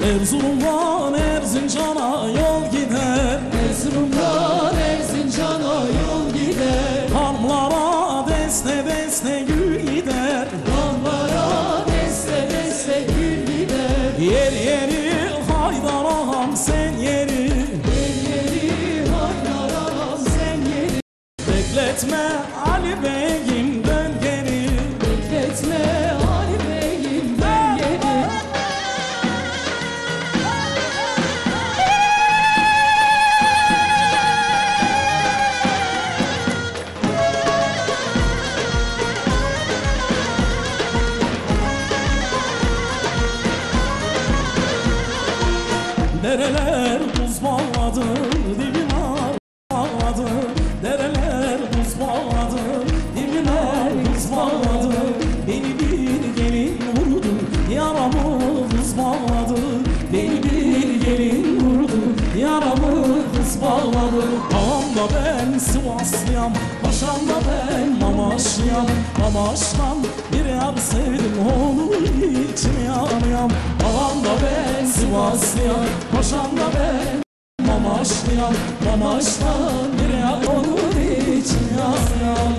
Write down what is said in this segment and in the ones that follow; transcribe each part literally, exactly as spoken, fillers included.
Erzurum'dan Erzincan'a yol gider, Erzurum'dan Erzincan'a yol gider. hanlara deste deste gül gider, Hanlara deste deste gül gider. yer yeri Haydar ağam sen yeri, Yer yeri Haydar ağam sen yeri. bekletme Ali Bey'im dön geri, Bekletme Ali Bey'im dön geri. dereler buz bağladı, dibine bağladı, dereler buz bağladı, dibine buz bağladı, beni bir gelin vurdu, yaramı buz bağladı, beni bir gelin vurdu, yaramı buz bağladı. Ağam da ben Sivaslıyam, paşam da ben Mamaşlıyam, Mamaş'tan bir yar sevdim, onu için yanıyam. Ağam da ben Sivaslıyam, paşam da ben Mamaşlıyam, Mamaş'tan bir yar onun için yanıyam.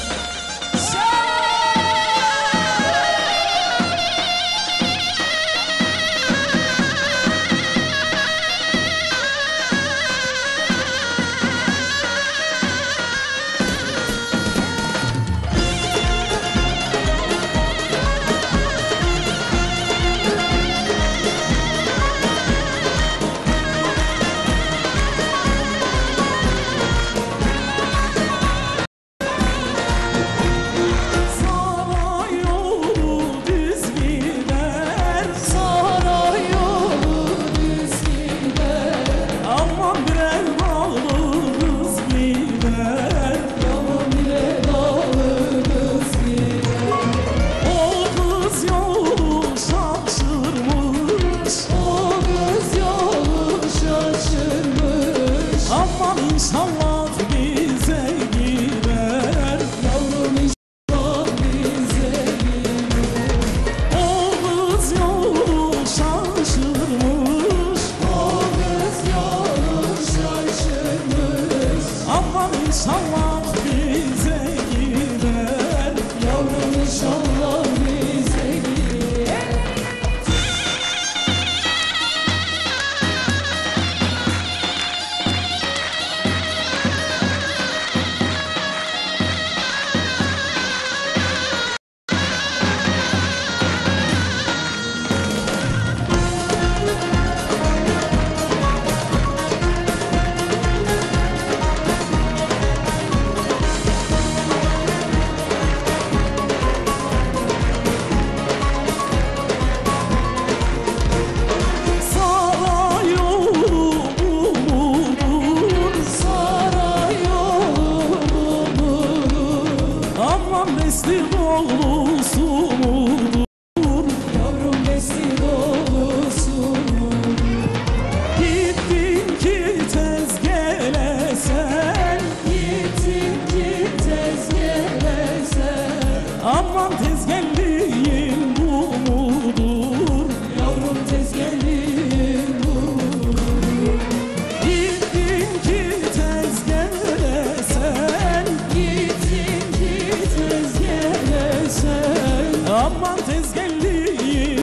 İnşallah bize gider, Yavrum inşallah bize gider. o kız yolu şaşırmış, O kız yolu şaşırmış. aman inşallah bize gider. Yavrum inşallah bize gider. Saray yolu bulur, Saray yolu bulur. aman besli dolusu mudur. Yavrum besli dolusun. Gittin ki tez gelesen, Gittin ki tez gelesen. aman tez geldiğin bu mudur. Yavrum tez gelin bulur. Gittin ki tez gelesen, Gittin ki tez gelesen. aman tez geldiğin